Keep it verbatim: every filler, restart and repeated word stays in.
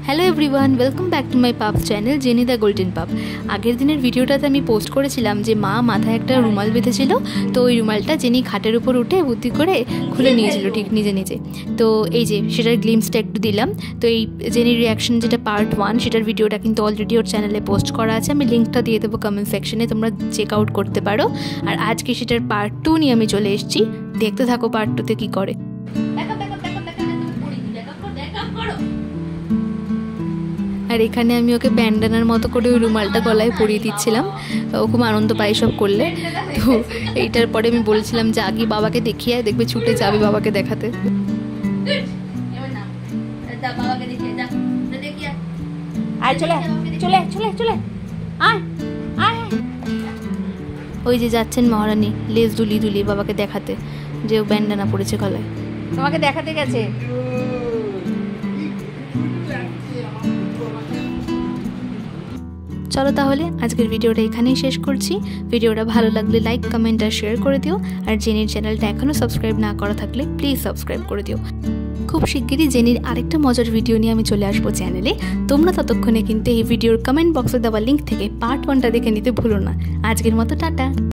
Hello everyone, welcome back to my pup channel jenny the golden পাপ। আগের দিনের ভিডিওটাতে আমি পোস্ট করেছিলাম যে মা মাথায় একটা রুমাল বেঁধেছিল, তো ওই রুমালটা জেনি খাটের উপর উঠে বুদ্ধি করে খুলে নিয়েছিল ঠিক নিজে নিজে। তো এই যে সেটার গ্লিমসটা একটু দিলাম। তো এই জেনির রিয়াকশন যেটা পার্ট ওয়ান, সেটার ভিডিওটা কিন্তু অলরেডি ওর চ্যানেলে পোস্ট করা আছে, আমি লিঙ্কটা দিয়ে দেবো কমেন্ট সেকশনে, তোমরা চেক আউট করতে পারো। আর আজকে সেটার পার্ট টু নিয়ে আমি চলে এসেছি, দেখতে থাকো পার্ট টুতে কী করে। আর এখানে আমি ওকে ব্যান্ডানার মতো করে ওই রুমালটা গলায় পরিয়ে দিচ্ছিলাম, ও খুব আনন্দ পায় সব করলে। তো এইটার পরে আমি বলছিলাম যে আগে বাবাকে দেখিয়ে দেখবে ছুটে যাবে বাবাকে দেখাতে। ওই যে যাচ্ছেন মহারানী লেজ দুলি দুলি বাবাকে দেখাতে যে ও ব্যান্ডানা পড়েছে গলায়, তোমাকে দেখাতে গেছে। চলো তাহলে আজকের ভিডিওটা এখানেই শেষ করছি। ভিডিওটা ভালো লাগলে লাইক কমেন্ট আর শেয়ার করে দিও। আর জেনির চ্যানেলটা এখনও সাবস্ক্রাইব না করা থাকলে প্লিজ সাবস্ক্রাইব করে দিও। খুব শিগগিরই জেনির আরেকটা মজার ভিডিও নিয়ে আমি চলে আসবো চ্যানেলে। তোমরা ততক্ষণে কিন্তু এই ভিডিওর কমেন্ট বক্সে দেওয়া লিঙ্ক থেকে পার্ট ওয়ানটা দেখে নিতে ভুলো না। আজকের মতো টাটা।